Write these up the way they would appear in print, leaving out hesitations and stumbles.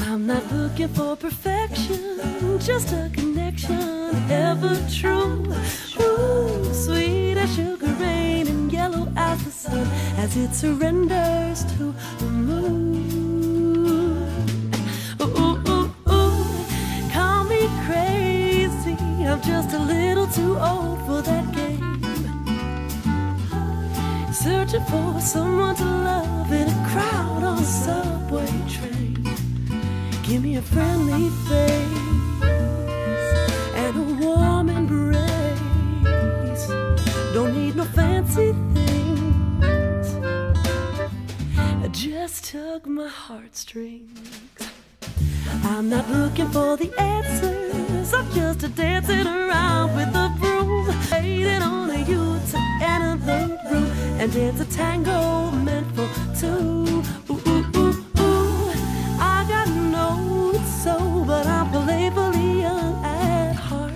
I'm not looking for perfection, just a connection, ever true. Ooh, sweet as sugar rain and yellow as the sun as it surrenders to the moon. Ooh, ooh, ooh, call me crazy, I'm just a little too old for that game. Searching for someone to love in a crowd on a subway train. Give me a friendly face and a warm embrace. Don't need no fancy things, just tug my heartstrings. I'm not looking for the answers, I'm just a dancing around with a broom, waiting on you to enter the room and dance a tango meant for two. Ooh, ooh, ooh, ooh. I got no soul, but I'm playfully young at heart.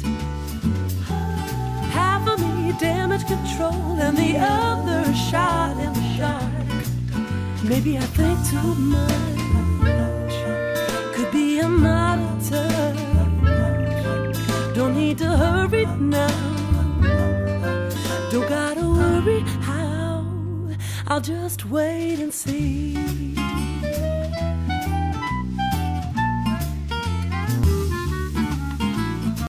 Half of me damage control and the other shot in the dark. Maybe I think too much, could be a modern touch. Don't need to hurry now, don't gotta worry how, I'll just wait and see.